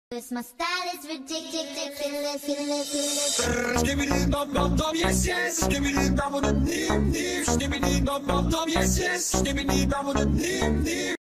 My style is ridiculous. Skibbidi dum dum dum, yes yes. Skibbidi dum dum dim dim. Skibbidi dum dum dum, yes yes. Skibbidi dum dum dim dim.